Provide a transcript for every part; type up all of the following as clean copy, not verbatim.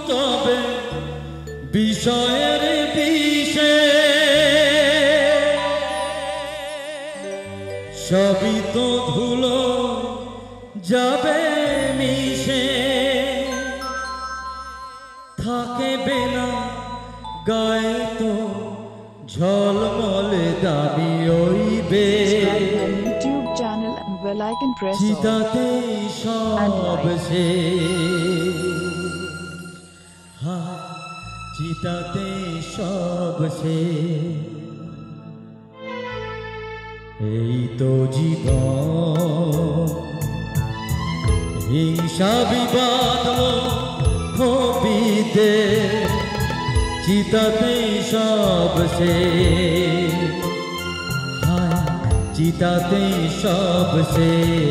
তবে বিষয়ের বিষে সবই তো ধুলো যাবে মিশে থাকবে না গায়ে তো ঝলমলে দাবি ওইবে YouTube channel and bell icon press all. চিতাতে সব সে চিতাতে সব সে এই তো জীবন হিংসা বিবাদ হবিতে চিতাতে সব সে চিতাতে সব সে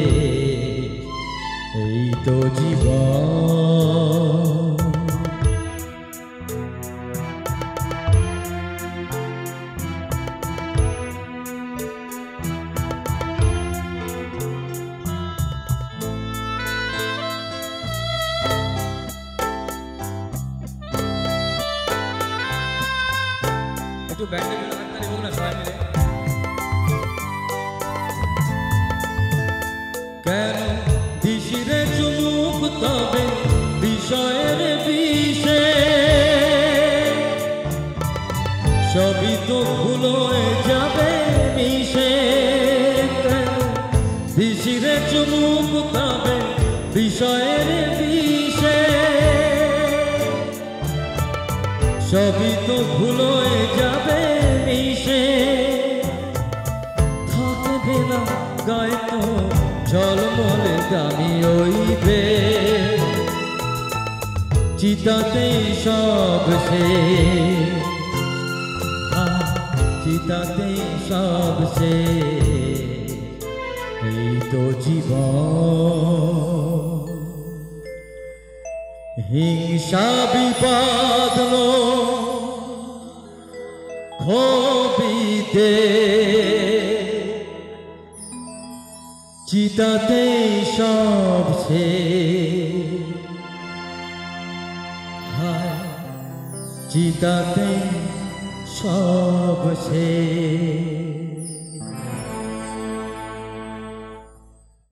এই তো জীবন একটু ব্যান্ডে হাততালি হোক না সবাই মিলে কেন দিশিরে চুমুক তবে বিষয়ের বিষে সবই তো ভুলো যাবে মিশে কেন দিশিরে চুমুক তবে বিষয়ের বিষে সবই তো ভুলো যাবে মিশে থাকবে না গায়ে তো ঝলমলে দামি ওইবে চিতাতে সব সে চিতাতে সব সে এই তো জীবন হিংসা বিবাদ হবিতে চিতাতে সব সে চিতাতে সব সে